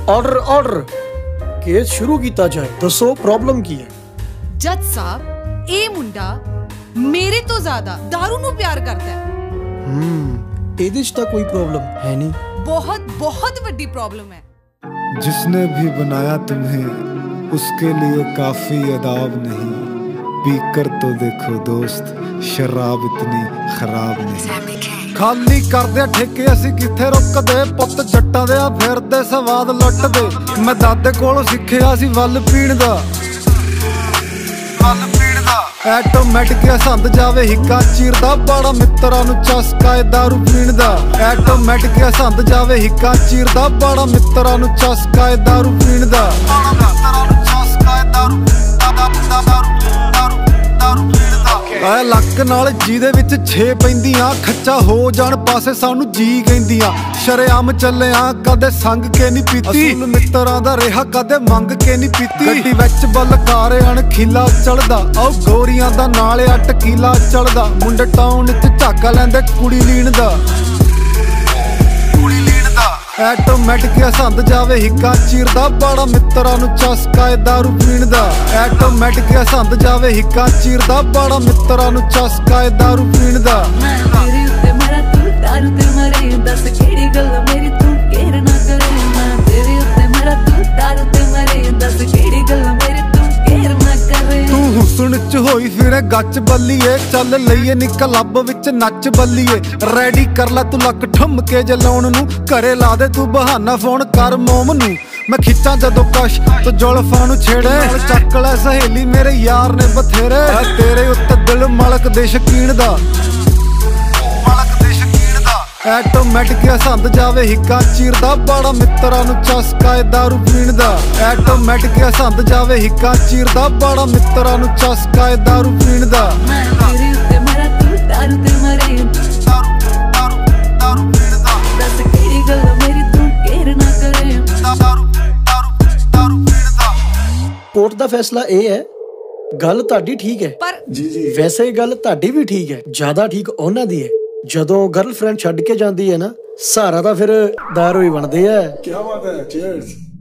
Order order case शुरू किया जाए। दसो प्रॉब्लम की है? जज साहब ये मुंडा मेरे तो ज्यादा दारू नू प्यार करता है। ਇਹਦੇ 'ਚ ਤਾਂ कोई प्रॉब्लम है नहीं। बहुत बहुत बड़ी प्रॉब्लम है। जिसने भी बनाया तुम्हें उसके लिए काफी अदाब नहीं, पीकर तो देखो दोस्त शराब इतनी खराब नहीं। खाली करदे ठेके असी किथे रुकदे, पुत जट्टां दे फिरदे स्वाद लुटदे। मैं दादे कोलों सिੱਖਿਆ ਸੀ ਵੱਲ ਪੀਣ ਦਾ। ਐਟੋਮੈਟਿਕ ਸੰਦ ਜਾਵੇ ਹਿੱਕਾ ਚੀਰਦਾ, ਬੜਾ ਮਿੱਤਰਾਂ ਨੂੰ ਚਸਕਾ ਏ ਦਾਰੂ ਪੀਣ ਦਾ। ਐਟੋਮੈਟਿਕ ਸੰਦ ਜਾਵੇ ਹਿੱਕਾ ਚੀਰਦਾ, ਬੜਾ ਮਿੱਤਰਾਂ ਨੂੰ ਚਸਕਾ ਏ ਦਾਰੂ ਪੀਣ ਦਾ। ਐ ਲੱਕ ਨਾਲ ਜਿਹਦੇ ਵਿੱਚ 6 ਪੈਂਦੀਆਂ, ਖੱਚਾ ਹੋ ਜਾਣ ਪਾਸੇ ਸਾਨੂੰ ਜੀ ਕਹਿੰਦੀਆਂ। ਸ਼ਰੇਆਮ ਚੱਲਿਆ ਕਦੇ ਸੰਗ ਕੇ ਨਹੀਂ ਪੀਤੀ, ਅਸਲ ਮਿੱਤਰਾਂ ਦਾ ਰਿਹਾ ਕਦੇ ਮੰਗ ਕੇ ਨਹੀਂ ਪੀਤੀ। ਗੱਡੀ ਵਿੱਚ ਬਲਕਾਰੇ ਅਣਖੀਲਾ ਚੜਦਾ, ਆਓ ਗੋਰੀਆਂ ਦਾ ਨਾਲ ਆ ਟਕੀਲਾ ਚੜਦਾ। ਮੁੰਡੇ ਟਾਊਨ 'ਚ ਝਾਕਾ ਲੈਂਦੇ ਕੁੜੀ ਲੀਣ ਦਾ। ਐਟੋਮੈਟਿਕ ਸੰਦ ਜਾਵੇ ਹਿੱਕਾ ਚੀਰਦਾ, ਬੜਾ ਮਿੱਤਰਾਂ ਨੂੰ ਚਸਕਾ ਏ ਦਾਰੂ ਪੀਣ ਦਾ। ਐਟੋਮੈਟਿਕ ਸੰਦ ਜਾਵੇ ਹਿੱਕਾ ਚੀਰਦਾ, ਬੜਾ ਮਿੱਤਰਾਂ ਨੂੰ ਚਸਕਾ ਏ ਦਾਰੂ ਪੀਣ ਦਾ। ਮੈਂ ਤੇਰੇ ਉੱਤੇ ਮਰਾਂ ਤੂੰ ਦਾਰੂ ਤੇ ਮਰੇ, ਦੱਸ ਕਿਹੜੀ ਗੱਲ ਮੇਰੀ ਤੂੰ ਕੇਅਰ ਨਾ ਕਰੇ। ਮੈਂ ਤੇਰੇ ਉੱਤੇ ਮਰਾਂ ਤੂੰ ਦਾਰੂ ਤੇ ਮਰੇ, ਦੱਸ ਕਿਹੜੀ ਗੱਲ ਮੇਰੀ ਤੂੰ ਕੇਅਰ ਨਾ ਕਰੇ। ਤੂੰ ਹੁਸਨ 'ਚ ਹੋਈ ਫਿਰੇ ਗੱਚ ਬੱਲੀਏ, ਚੱਲ ਲਈਏ ਨੀ ਕਲੱਬ ਵਿੱਚ ਨੱਚ ਬੱਲੀਏ। ਰੈਡੀ ਕਰ ਲੈ ਤੂੰ ਲੱਕ ਠੁੰਮਕੇ ਜਲਾਉਣ ਨੂੰ, ਘਰੇ ਲਾ ਦੇ ਤੂੰ ਬਹਾਨਾ ਫੋਨ ਕਰ ਮੋਮ ਨੂੰ। ਮੈਂ ਖਿੱਚਾਂ ਜਦੋਂ ਕਸ਼ ਤੂੰ ਜੁਲਫਾਂ ਨੂੰ ਛੇੜੇ, ਚੱਕ ਲੈ ਸਹੇਲੀ ਮੇਰੇ ਯਾਰ ਨੇ ਬਥੇਰੇ। ਤੇਰੇ ਉੱਤੇ ਦਿਲ ਮਲਕ ਦੇ ਸ਼ਕੀਨ ਦਾ। ਐਟੋਮੈਟਿਕ ਸੰਦ ਜਾਵੇ ਹਿੱਕਾ ਚੀਰਦਾ, ਬੜਾ ਮਿੱਤਰਾਂ ਨੂੰ ਚਸਕਾ ਏ ਦਾਰੂ ਪੀਣ ਦਾ। ਐਟੋਮੈਟਿਕ ਸੰਦ ਜਾਵੇ ਹਿੱਕਾ ਚੀਰਦਾ, ਬੜਾ ਮਿੱਤਰਾਂ ਨੂੰ ਚਸਕਾ ਏ ਦਾਰੂ ਪੀਣ ਦਾ। ਮੈਂ ਤੇਰੇ ਉੱਤੇ ਮਰਾਂ ਤੂੰ ਦਾਰੂ ਤੇ ਮਰੇ, ਦੱਸ ਕਿਹੜੀ ਗੱਲ ਮੇਰੀ ਤੂੰ ਕੇਅਰ ਨਾ ਕਰੇ। कोर्ट ਦਾ फैसला ਇਹ ਹੈ, ਗੱਲ ਤੁਹਾਡੀ ਠੀਕ ਹੈ पर ਜੀ ਵੈਸੇ ਗੱਲ ਤੁਹਾਡੀ ਵੀ ਠੀਕ ਹੈ, ਜ਼ਿਆਦਾ ਠੀਕ ਉਹਨਾਂ ਦੀ ਹੈ। ਜਦੋਂ ਗਰਲਫ੍ਰੈਂਡ ਛੱਡ ਕੇ ਜਾਂਦੀ ਹੈ ਨਾ, ਸਹਾਰਾ ਤਾਂ ਫਿਰ ਦਾਰੂ ਹੀ ਬਣਦੀ ਹੈ। ਕੀ ਬਾਤ ਹੈ, ਚੀਅਰਸ।